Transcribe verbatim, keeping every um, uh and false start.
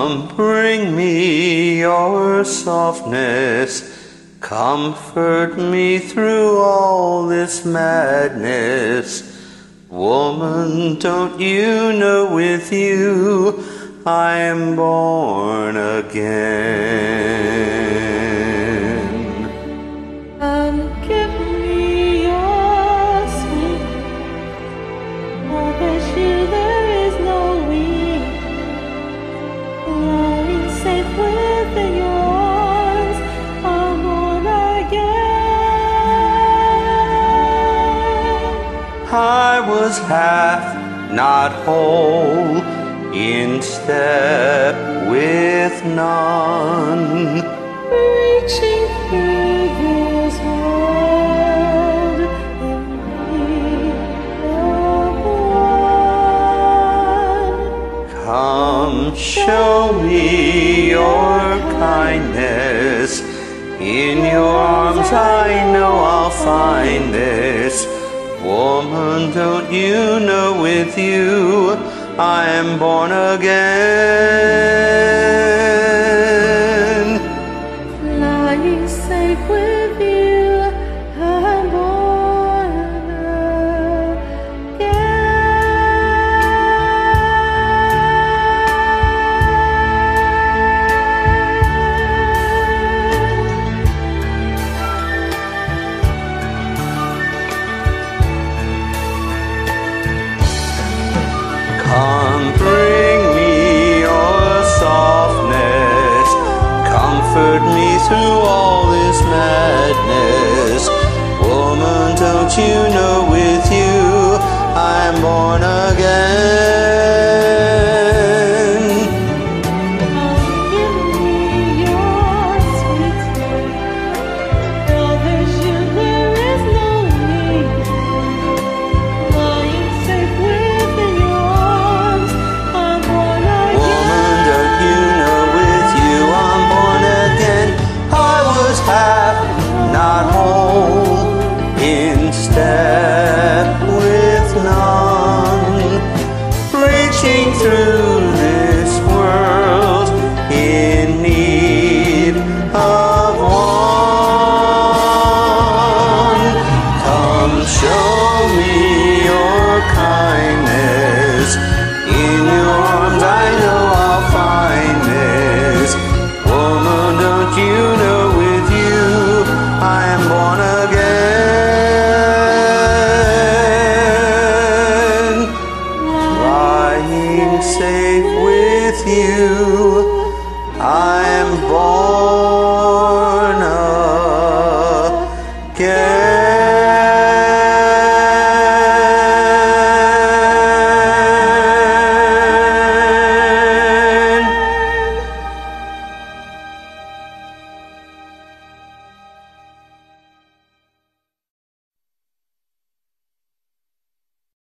Come bring me your softness, comfort me through all this madness. Woman, don't you know with you I am born again? Come give me your sweet, without you there is no we. Lying safe within your arms, I'm born again. I was half, not whole, in step with none, reaching through this world in need of one. Come show me your kindness, in your arms I know I'll find this. Woman, don't you know with you I am born again? Lying safe with you, I'm born Come bring me your softness, comfort me through all this madness. Woman, don't you know with you I'm born again?